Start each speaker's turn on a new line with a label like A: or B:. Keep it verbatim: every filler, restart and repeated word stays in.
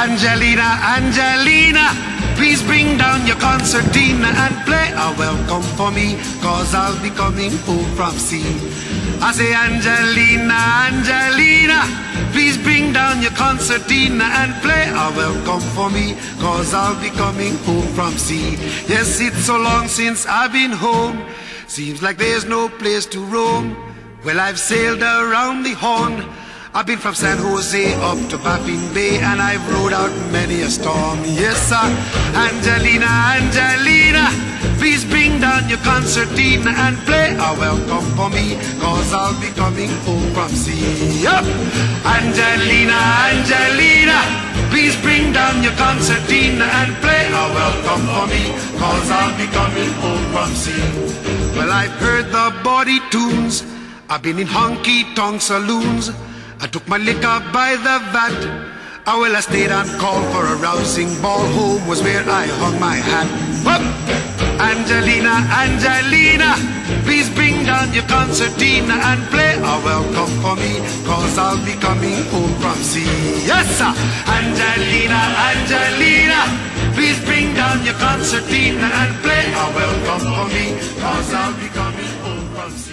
A: Angelina, Angelina, please bring down your concertina and play a welcome for me, cause I'll be coming home from sea. I say, Angelina, Angelina, please bring down your concertina and play a welcome for me, cause I'll be coming home from sea. Yes, it's so long since I've been home, seems like there's no place to roam. Well, I've sailed around the Horn, I've been from San Jose up to Baffin Bay, and I've rode out many a storm. Yes, sir. Angelina, Angelina, please bring down your concertina and play a welcome for me, cause I'll be coming home from sea. Yup. Angelina, Angelina, please bring down your concertina and play a welcome for me, cause I'll be coming home from sea. Well, I've heard the body tunes, I've been in honky-tonk saloons, I took my liquor by the vat. I well, I stayed and called for a rousing ball. Home was where I hung my hat. Whoop! Angelina, Angelina, please bring down your concertina and play a welcome for me, cause I'll be coming home from sea. Yes, sir! Angelina, Angelina, please bring down your concertina and play a welcome for me, cause I'll be coming home from sea.